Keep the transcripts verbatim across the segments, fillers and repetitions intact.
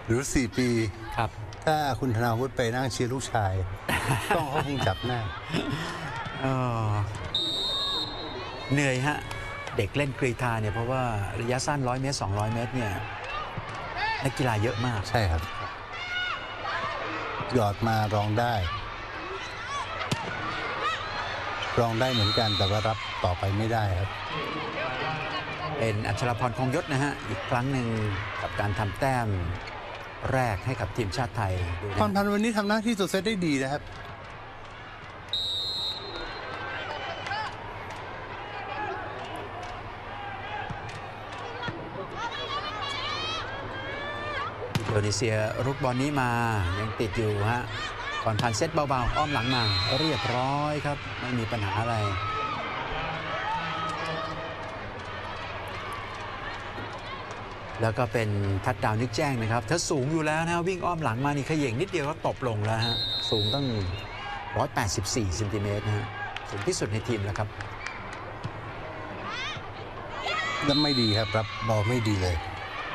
หรือสี่ปีครับถ้าคุณธนาวุฒิไปนั่งเชียร์ลูกชายต้องเขาคงจับหน้าเหนื่อยฮะเด็กเล่นกรีฑาเนี่ยเพราะว่าระยะสั้นร้อยเมตรสองร้อยเมตรเนี่ยนักกีฬาเยอะมากใช่ครับหยอดมาร้องได้ร้องได้เหมือนกันแต่ว่ารับต่อไปไม่ได้ครับเป็นอัชรพร คงยศนะฮะอีกครั้งหนึ่งกับการทำแต้มแรกให้กับทีมชาติไทยพรพันธ์วันนี้ทำหน้าที่ตัวเซตได้ดีนะครับอินโดนีเซียรุกบอลนี้มายังติดอยู่ฮะก่อนผ่านเซตเบาๆอ้อมหลังมาเรียบร้อยครับไม่มีปัญหาอะไรแล้วก็เป็นทัดดาวนึกแจ้งนะครับเธอสูงอยู่แล้วนะวิ่งอ้อมหลังมานี่ขย่งนิดเดียวก็ตบลงแล้วฮะสูงตั้งหนึ่งร้อยแปดสิบสี่เซนติเมตรนะฮะสูงที่สุดในทีมแล้วครับนั่นไม่ดีครับรับบอลไม่ดีเลย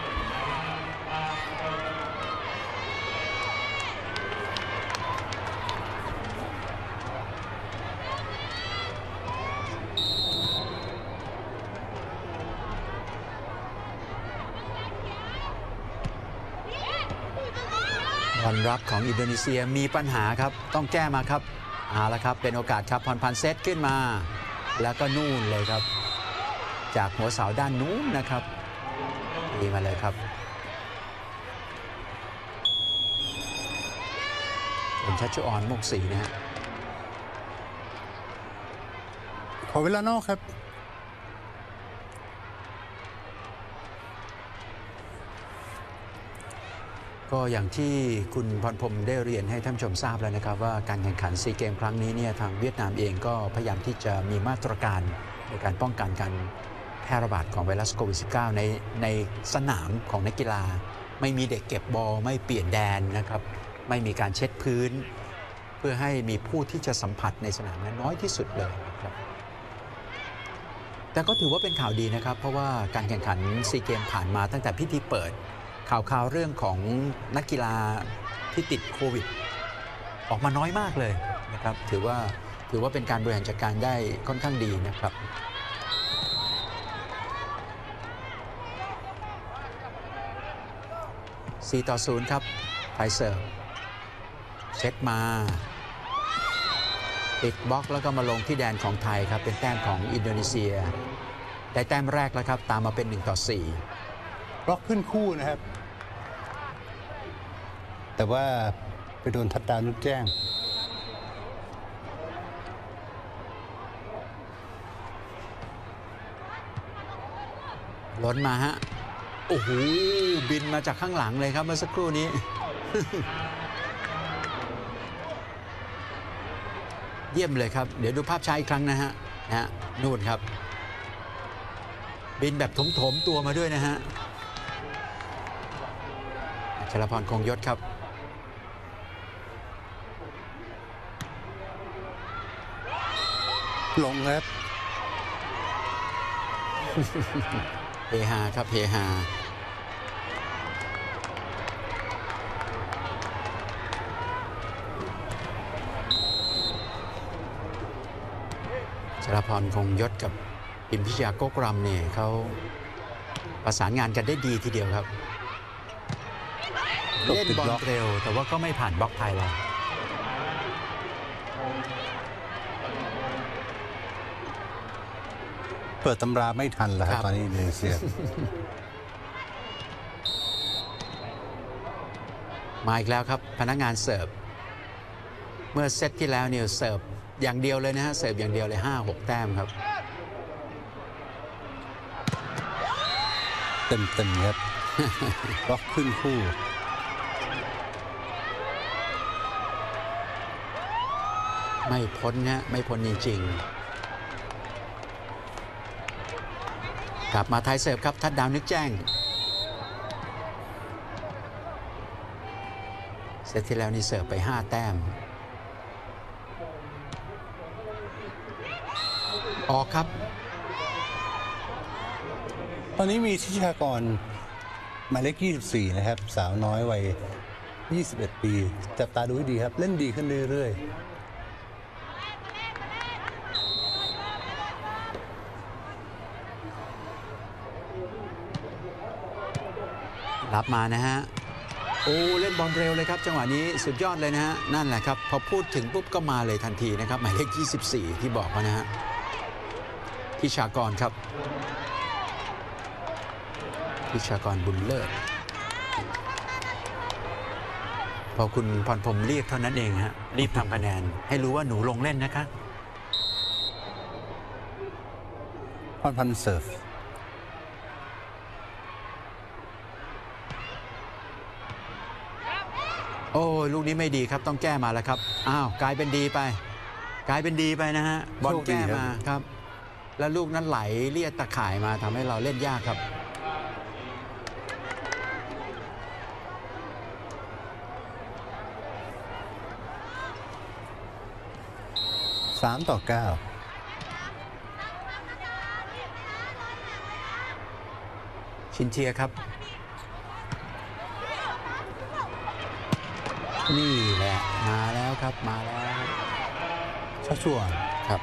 บอลรับของอินโดนีเซียมีปัญหาครับต้องแก้มาครับเอาละครับเป็นโอกาสครับพรพันธ์เซตขึ้นมาแล้วก็นู่นเลยครับจากหัวเสาด้านนู้นนะครับดีมาเลยครับเป็นชัชชุออนมุกศรีนะฮะขอเวลานอกครับก็อย่างที่คุณพรพรหมได้เรียนให้ท่านผู้ชมทราบแล้วนะครับว่าการแข่งขันซีเกมครั้งนี้เนี่ยทางเวียดนามเองก็พยายามที่จะมีมาตรการในการป้องกันการแพร่ระบาดของไวรัสโควิด สิบเก้า ในในสนามของนักกีฬาไม่มีเด็กเก็บบอลไม่เปลี่ยนแดนนะครับไม่มีการเช็ดพื้นเพื่อให้มีผู้ที่จะสัมผัสในสนามนั้นน้อยที่สุดเลยครับแต่ก็ถือว่าเป็นข่าวดีนะครับเพราะว่าการแข่งขันซีเกมผ่านมาตั้งแต่พิธีเปิดข่าวข่าวเรื่องของนักกีฬาที่ติดโควิดออกมาน้อยมากเลยนะครับถือว่าถือว่าเป็นการบริหารจัดการได้ค่อนข้างดีนะครับสี่ต่อศูนย์ครับไทยเสิร์ฟเซตมาปิดบล็อกแล้วก็มาลงที่แดนของไทยครับเป็นแต้มของอินโดนีเซียได้แต้มแรกแล้วครับตามมาเป็นหนึ่งต่อสี่บล็อกขึ้นคู่นะครับแต่ว่าไปโดนทัดดาวนึกแจ้งล้นมาฮะโอ้โหบินมาจากข้างหลังเลยครับเมื่อสักครู่นี้ เยี่ยมเลยครับเดี๋ยวดูภาพช้าอีกครั้งนะฮะนะฮะนู่นครับบินแบบถมๆตัวมาด้วยนะฮะชลพร คงยศครับลงครับเฮฮาครับเฮฮาชลพร คงยศกับปิ่นพิชยาโกกรำเนี่ยเขาประสานงานกันได้ดีทีเดียวครับเล่นบอลเร็วแต่ว่าก็ไม่ผ่านบล็อกไทยเลยเปิดตำราไม่ทันแล้วครับตอนนี้อินโดนีเซียมาอีกแล้วครับพนักงานเสิร์ฟเมื่อเซตที่แล้วเนี่ยเสิร์ฟอย่างเดียวเลยนะฮะเสิร์ฟอย่างเดียวเลยห้าหกแต้มครับเต็มเต็มครับบล็อกขึ้นคู่ไม่พ้นฮะไม่พ้นจริงๆกลับมาไทยเสิร์ฟครับทัดดาวนึกแจ้งเซตที่แล้วนี่เสิร์ฟไปห้าแต้มออกครับตอนนี้มีทิชากรหมายเลขยี่สิบสี่นะครับสาวน้อยวัยยี่สิบเอ็ดปีจับตาดูให้ดีครับเล่นดีขึ้นเรื่อยๆรับมานะฮะโอ้เล่นบอลเร็วเลยครับจังหวะนี้สุดยอดเลยนะฮะนั่นแหละครับพอพูดถึงปุ๊บก็มาเลยทันทีนะครับหมายเลขยี่สิบสี่ที่บอกนะฮะพิชากรครับพิชากรบุญเลิศพอคุณพรพรหมเรียกเท่านั้นเองฮะรีบทำคะแนนให้รู้ว่าหนูลงเล่นนะคะพรพันธ์เซิร์ฟโอ้ลูกนี้ไม่ดีครับต้องแก้มาแล้วครับอ้าวกลายเป็นดีไปกลายเป็นดีไปนะฮะบอลแก้มาครับแล้วลูกนั้นไหลเลียดตะข่ายมาทำให้เราเล่นยากครับสามต่อเก้าชินเทียครับนี่แหละมาแล้วครับมาแล้วชัชวอนครับ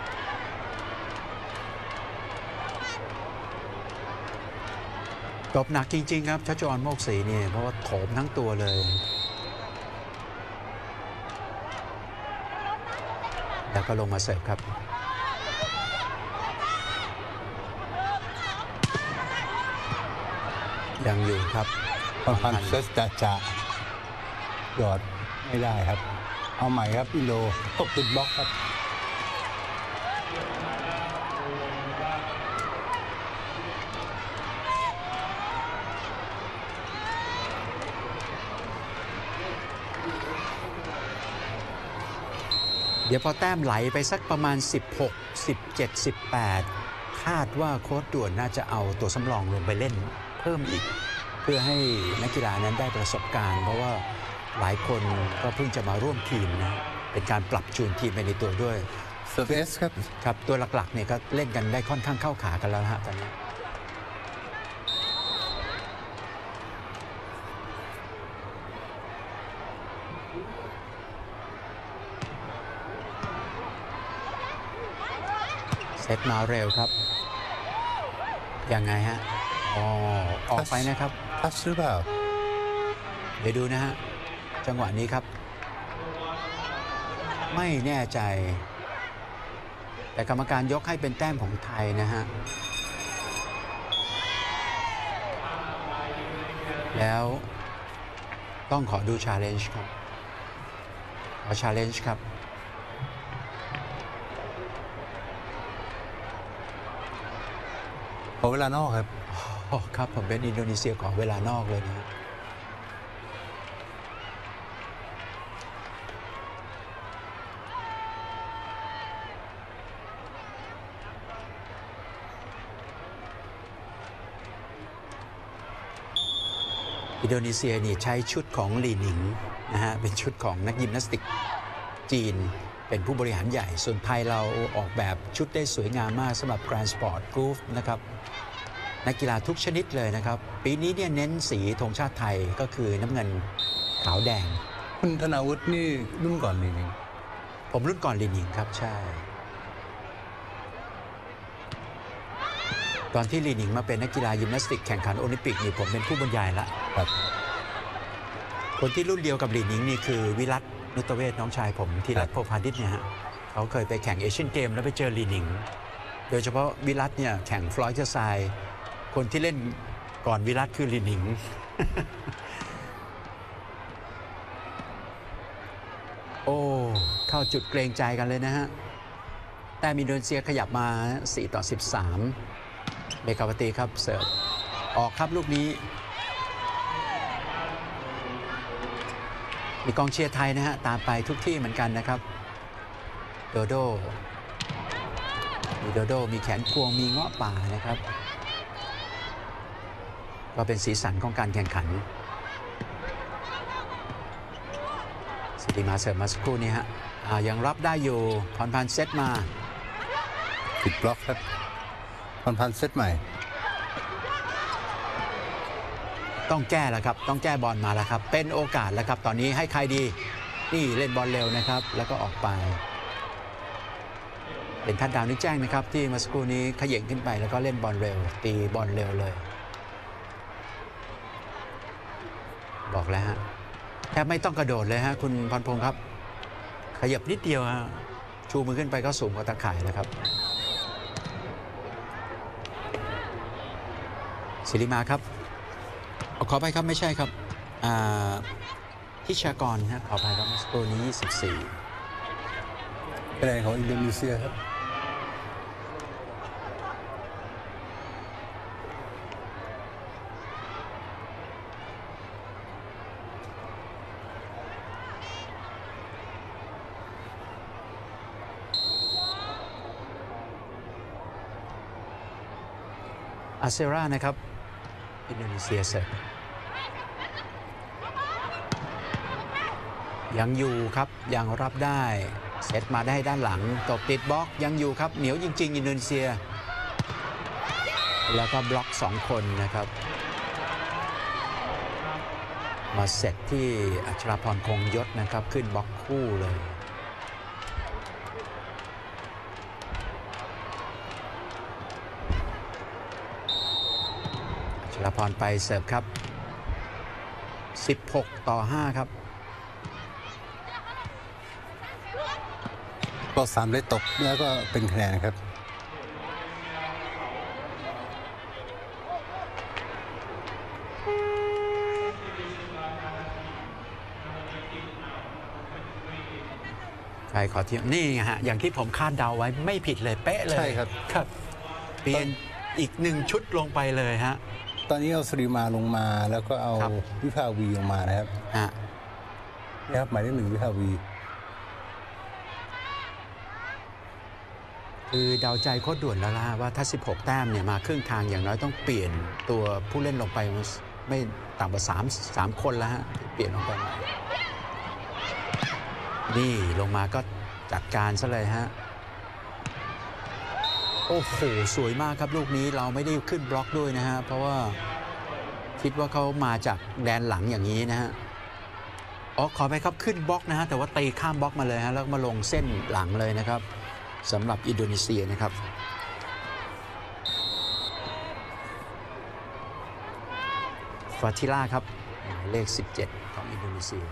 ตบหนักจริงๆครับชัชวอนโมกศรีนี่เพราะว่าโถมทั้งตัวเลยแล้วก็ลงมาเสิร์ฟครับยังอยู่ครับพรพันธ์เซสจะจะหยอดไม่ได้ครับเอาใหม่ครับอิโลตกติดบล็อกครับเดี๋ยวพอแต้มไหลไปสักประมาณสิบหก สิบเจ็ด สิบแปดคาดว่าโค้ชด่วนน่าจะเอาตัวสำรองลงไปเล่นเพิ่มอีกเพื่อให้นักกีฬานั้นได้ประสบการณ์เพราะว่าหลายคนก็เพิ่งจะมาร่วมทีมนะเป็นการปรับจูนทีมไปในตัวด้วยเซอร์เฟสครับครับตัวหลักๆเนี่ยก็เล่นกันได้ค่อนข้างเข้าขากันแล้วฮะตอนนี้เซตมาเร็วครับยังไงฮะอ๋อออกไปนะครับทัชหรือเปล่าเดี๋ยวดูนะฮะจังหวะนี้ครับไม่แน่ใจแต่กรรมการยกให้เป็นแต้มของไทยนะฮะแล้วต้องขอดู challenge ครับขอ challenge ครับขอเวลานอกครับอ๋อครับผมเป็นอินโดนีเซียขอเวลานอกเลยนะอินโดนีเซียนี่ใช้ชุดของหลี่หนิงนะฮะเป็นชุดของนักยิมนาสติกจีนเป็นผู้บริหารใหญ่ส่วนไทยเราออกแบบชุดได้สวยงามมากสำหรับ Grand Sport Group นะครับนักกีฬาทุกชนิดเลยนะครับปีนี้เนี่ยเน้นสีธงชาติไทยก็คือน้ำเงินขาวแดงคุณธนาวุฒินี่รุ่นก่อนหลี่หนิงผมรุ่นก่อนหลี่หนิงครับใช่ตอนที่หลี่หนิงมาเป็นนักกีฬายิมนาสติกแข่งขันโอลิมปิกนี่ผมเป็นผู้บรรยายละครับคนที่รุ่นเดียวกับหลี่หนิงนี่คือวิรัตนุตเวศน้องชายผมที่รัฐโพพานิชเนี่ยฮะเขาเคยไปแข่งเอเชียนเกมแล้วไปเจอหลี่หนิงโดยเฉพาะวิรัตเนี่ยแข่งฟลอยด์เจอร์ไซด์คนที่เล่นก่อนวิรัตคือหลี่หนิง โอ้เข้าจุดเกรงใจกันเลยนะฮะแต่อินโดนีเซียขยับมาสี่ต่อสิบสามเบกาวตีครับเสิร์ฟออกครับลูกนี้มีกองเชียร์ไทยนะฮะตามไปทุกที่เหมือนกันนะครับโดโดมีโดโดมีแขนพวงมีเงาะป่านะครับก็เป็นสีสันของการแข่งขันสิริมาเสิร์ฟมาสักครู่นี้ฮะยังรับได้อยู่พรพันธ์เซตมาติดบล็อกครับพรพันธ์เซตใหม่ต้องแก้แล้วครับต้องแก้บอลมาแล้วครับเป็นโอกาสแล้วครับตอนนี้ให้ใครดีนี่เล่นบอลเร็วนะครับแล้วก็ออกไปเป็นทัดดาวนึกแจ้งนะครับที่เมื่อสักครู่นี้เขย่งขึ้นไปแล้วก็เล่นบอลเร็วตีบอลเร็วเลยบอกแล้วฮะแทบไม่ต้องกระโดดเลยฮะคุณพรพงศ์ครับขยับนิดเดียวฮะชูมือขึ้นไปก็สูงกว่าตะข่ายแล้วครับศิริมาครับขอไปครับไม่ใช่ครับทิชากรฮะขอไปครับสโตนี้ยี่สิบสี่คะแนนของอินโดนีเซียครับอาเซรานะครับอินโดนีเซียเสิร์ฟยังอยู่ครับยังรับได้เซตมาได้ด้านหลังตบติดบล็อกยังอยู่ครับเหนียวจริงๆอินโดนีเซียแล้วก็บล็อกสองคนนะครับมาเซตที่อัชราพรคงยศนะครับขึ้นบล็อกคู่เลยชลพรไปเสิร์ฟครับสิบหกต่อห้าครับก็สามเลยตกแล้วก็เป็นคะแนนครับใครขอเทียมนี่ไงฮะอย่างที่ผมคาดเดาไว้ไม่ผิดเลยเป๊ะเลยใช่ครับครับเปลี่ยนอีกหนึ่งชุดลงไปเลยฮะตอนนี้เอาสริมาลงมาแล้วก็เอาวิภาวีลงมานะครับนี่ครับหมายเลขหนึ่งวิภาวีคือเดาใจโคตรด่วนแล้วล่ะว่าถ้าสิบหกแต้มเนี่ยมาครึ่งทางอย่างน้อยต้องเปลี่ยนตัวผู้เล่นลงไปไม่ต่ำกว่าสาม สามคนแล้วฮะเปลี่ยนลงไปนี่ลงมาก็จัดการซะเลยฮะโอ้โหสวยมากครับลูกนี้เราไม่ได้ขึ้นบล็อกด้วยนะฮะเพราะว่าคิดว่าเขามาจากแดนหลังอย่างนี้นะฮะอ๋อขอไปครับขึ้นบล็อกนะฮะแต่ว่าตีข้ามบล็อกมาเลยฮะแล้วมาลงเส้นหลังเลยนะครับสำหรับอินโดนีเซียนะครับฟาติล่าครับหมายเลขสิบเจ็ดของอินโดนีเซีย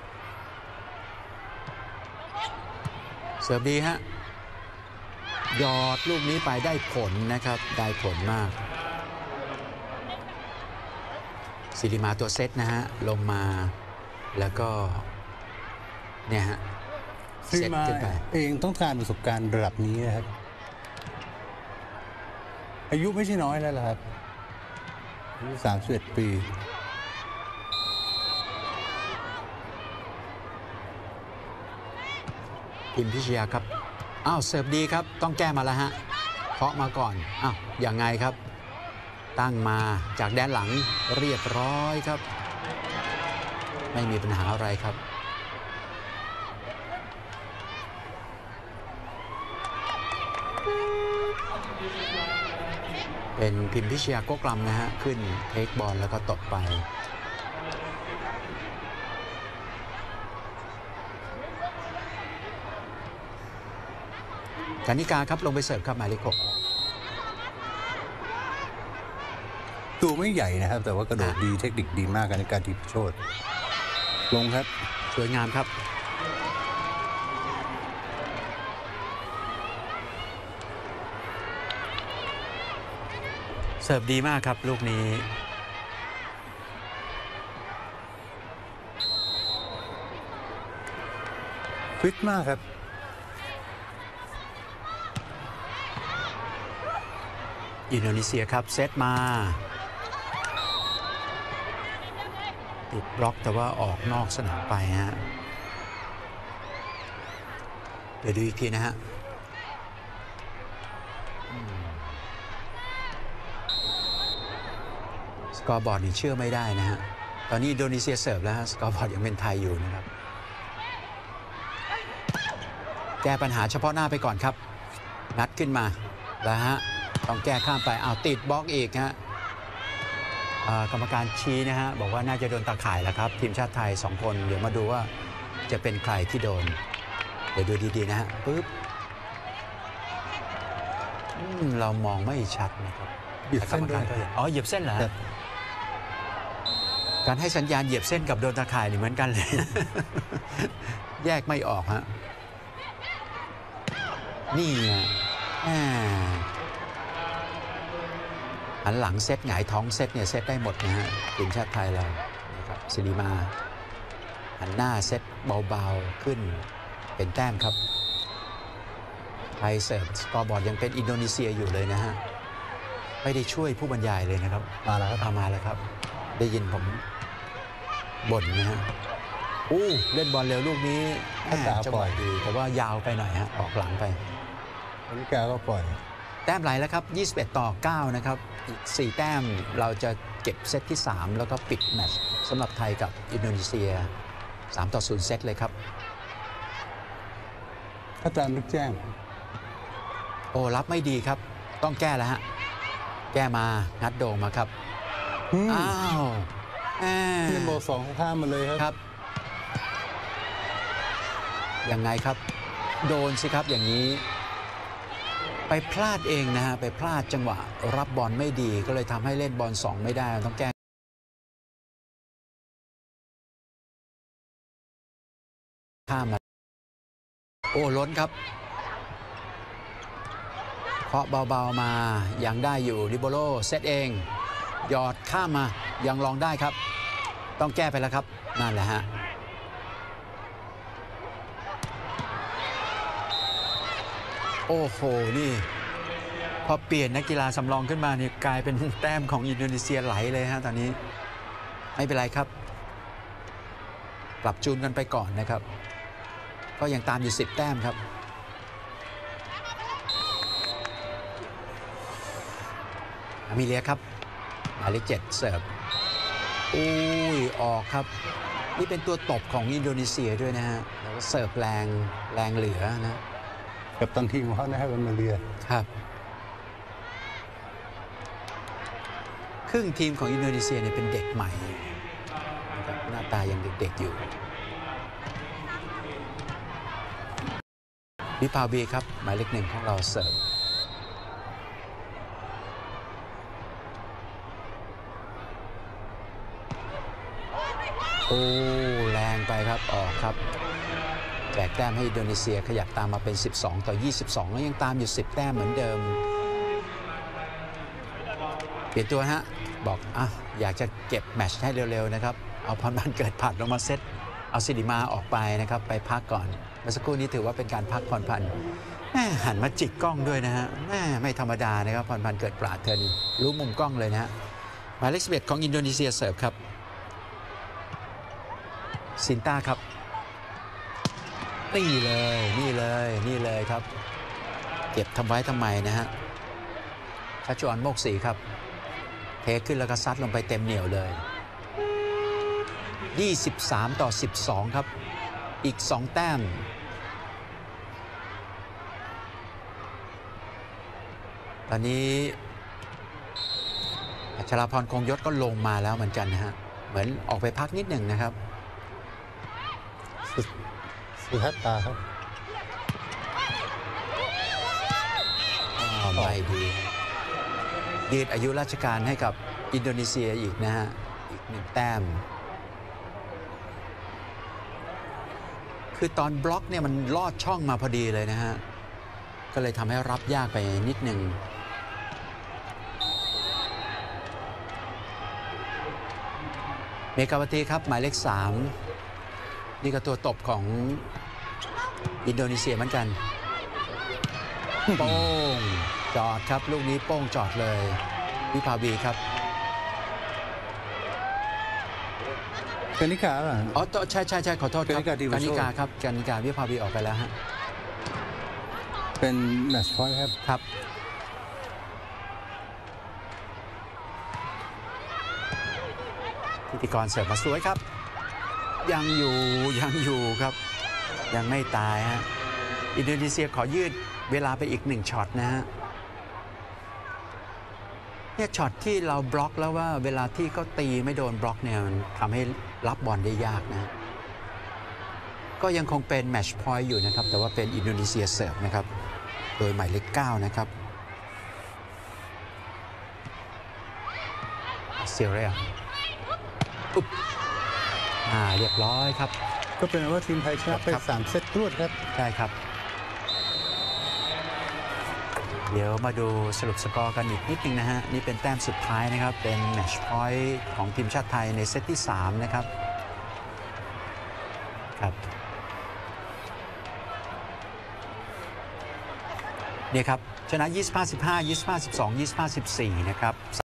เสิร์ฟดีฮะยอดลูกนี้ไปได้ผลนะครับได้ผลมากศิริมาตัวเซตนะฮะลงมาแล้วก็เนี่ยฮะเซตขึ้นไปเองต้องการประสบการณ์ระดับนี้นะครับอายุไม่ใช่น้อยแล้วล่ะครับอายุสามสิบเอ็ดปีพิมพิชยาครับอ้าวเสิร์ฟดีครับต้องแก้มาแล้วฮะเคาะมาก่อนอ้าวอย่างไงครับตั้งมาจากแดนหลังเรียบร้อยครับไม่มีปัญหาอะไรครับเป็นพิมพิชยาโกกลัมนะฮะขึ้นเทคบอลแล้วก็ตบไปกานิกาครับลงไปเสิร์ฟครับหมายเลขหกตัวไม่ใหญ่นะครับแต่ว่ากระโดดดีเทคนิคดีมากกานิกาทิพโชติลงครับสวยงามครับเสิร์ฟดีมากครับลูกนี้ฟิตมากครับอินโดนีเซียครับเซตมาติดบล็อกแต่ว่าออกนอกสนามไปฮะเดี๋ยวดูอีกทีนะฮะสกอร์บอร์ดนี่เชื่อไม่ได้นะฮะตอนนี้อินโดนีเซียเสิร์ฟแล้วฮะสกอร์บอร์ดยังเป็นไทยอยู่นะครับแก้ปัญหาเฉพาะหน้าไปก่อนครับงัดขึ้นมาแล้วฮะต้องแก้ข้ามไปเอาติดบล็อกอีกฮะอ่ากรรมการชี้นะฮะบอกว่าน่าจะโดนตาข่ายแล้วครับทีมชาติไทยสองคนเดี๋ยวมาดูว่าจะเป็นใครที่โดนเดี๋ยวดูดีๆนะฮะปึ๊บอืมเรามองไม่ชัดนะครับเหยียบเส้นด้วยแต่กรรมการก็เห็นอ๋อเหยียบเส้นเหรอฮะการให้สัญญาณเหยียบเส้นกับโดนตาข่ายนี่เหมือนกันเลย แยกไม่ออกฮะนี่ไงอ่าหันหลังเซตหงายท้องเซตเนี่ยเซตได้หมดนะฮะทีมชาติไทยเรานะครับสิริมาหันหน้าเซตเบาๆขึ้นเป็นแต้มครับไทยเสิร์ฟสกอร์บอร์ดยังเป็นอินโดนีเซียอยู่เลยนะฮะไม่ได้ช่วยผู้บรรยายเลยนะครับมาแล้วครับมาแล้วครับได้ยินผมบ่นนะฮะอู้เล่นบอลเร็วลูกนี้จังหวะดีแต่ว่ายาวไปหน่อยฮะออกหลังไปนาฬิกาก็ปล่อยแต้มไหลแล้วครับยี่สิบเอ็ดต่อเก้านะครับอีกสี่แต้มเราจะเก็บเซตที่สามแล้วก็ปิดแมตช์สำหรับไทยกับอินโดนีเซียสามต่อศูนย์เซตเลยครับอาจารย์นึกแจ้งโอ้รับไม่ดีครับต้องแก้แล้วฮะแก้มางัดโด่งมาครับอ้าวเล่นโบสองข้ามมาเลยครับยังไงครับโดนสิครับอย่างนี้ไปพลาดเองนะฮะไปพลาดจังหวะรับบอลไม่ดีก็เลยทำให้เล่นบอลสองไม่ได้ต้องแก้ข้ามมาโอ้ล้นครับเคาะเบาๆมายังได้อยู่ริโบโลเซตเองหยอดข้ามมายังลองได้ครับต้องแก้ไปแล้วครับนั่นแหละฮะโอ้โหนี่พอเปลี่ยนนักกีฬาสำรองขึ้นมาเนี่ยกลายเป็นแต้มของอินโดนีเซียไหลเลยฮะตอนนี้ไม่เป็นไรครับปรับจูนกันไปก่อนนะครับก็ยังตามอยู่สิบแต้มครับอามิเลียครับหมายเลขเจ็ดเสิร์ฟอุ้ยออกครับนี่เป็นตัวตบของอินโดนีเซียด้วยนะฮะแล้วก็เสิร์ฟแรงแรงเหลือนะกับตันทีมของเขานะครับเป็นมาเลียครับครึ่งทีมของอินโดนีเซียเนี่ยเป็นเด็กใหม่นะครับหน้าตายังเด็กๆอยู่วิภาวีครับหมายเลขหนึ่งของเราเสิร์ฟโอ้แรงไปครับออกครับแจกแต้มให้อินโดนีเซียขยับตามมาเป็นสิบสองต่อยี่สิบสองแล้วยังตามอยู่สิบแต้มเหมือนเดิมเปลี่ยนตัวฮะบอกอ่ะอยากจะเก็บแมตช์ให้เร็วๆนะครับเอาพรพันธ์เกิดผัดลงมาเซตเอาสิริมาออกไปนะครับไปพักก่อนเมื่อสักครู่นี้ถือว่าเป็นการพักพรพันธ์แม่หันมาจิกกล้องด้วยนะฮะแม่ไม่ธรรมดานะครับพรพันธ์เกิดปราดเธอนี่รู้มุมกล้องเลยนะฮะหมายเลขสิบเอ็ดของอินโดนีเซียเสิร์ฟครับซินต้าครับนี่เลยนี่เลยนี่เลยครับเก็บทำไว้ทำไมนะฮะชัชวอนโมกศรีครับเทขึ้นแล้วก็ซัดลงไปเต็มเหนียวเลยยี่สิบสามต่อสิบสองครับอีกสองแต้มตอนนี้อัชราพรคงยศก็ลงมาแล้วเหมือนกันนะฮะเหมือนออกไปพักนิดหนึ่งนะครับสุทัศตาครับไม่ดียืดอายุราชการให้กับอินโดนีเซียอีกนะฮะอีกหนึ่งแต้มคือตอนบล็อกเนี่ยมันลอดช่องมาพอดีเลยนะฮะก็เลยทำให้รับยากไปนิดหนึ่งเมกาวตีครับหมายเลขสามนี่ก็ตัวตบของอินโดนีเซียเหมือนกันโป้งจอดครับลูกนี้โป้งจอดเลยวิภาวีครับกานิกาป่ะอ๋อใช่ใช่ใช่ขอโทษครับกานิกาครับกานิกาวิภาวีออกไปแล้วฮะเป็นแมตช์พอยต์ครับครับพิธีกรเสิร์ฟมาสวยครับยังอยู่ยังอยู่ครับยังไม่ตายฮะอินโดนีเซียขอยืดเวลาไปอีกหนึ่งช็อตนะฮะเนี่ยช็อตที่เราบล็อกแล้วว่าเวลาที่เขาตีไม่โดนบล็อกเนี่ยมันทำให้รับบอลได้ยากนะก็ยังคงเป็นแมตช์พอยต์อยู่นะครับแต่ว่าเป็นอินโดนีเซียเสิร์ฟนะครับโดยหมายเลขเก้านะครับเซียเรียปุ๊บอ่าเรียบร้อยครับก็เป็นว่าทีมไทยชนะไปสามเซตรวดครับใช่ครับเดี๋ยวมาดูสรุปสกอร์กันอีกนิดนึงนะฮะนี่เป็นแต้มสุดท้ายนะครับเป็นแมตช์พอยต์ของทีมชาติไทยในเซตที่สามนะครับครับนี่ครับชนะยี่สิบห้า สิบห้า ยี่สิบห้า สิบสอง ยี่สิบห้า สิบสี่นะครับ